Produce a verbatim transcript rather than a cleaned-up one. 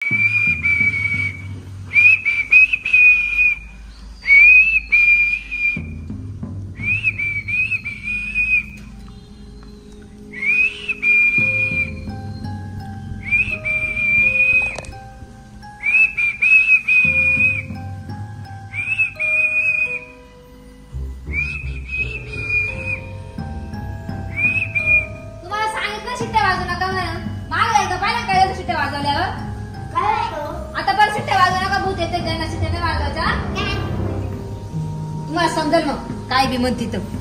शिट्ट्या वाजू नका म्हणून माग एकदा पाहिलं कळलं शिट्ट्या वाजवल्यावर काय आता परत शिट्ट्या वाजवू नका भूत येते त्यांना शिट्ट्या नाही वाजवायच्या तुम्हाला समजेल मग काय बी म्हणती तर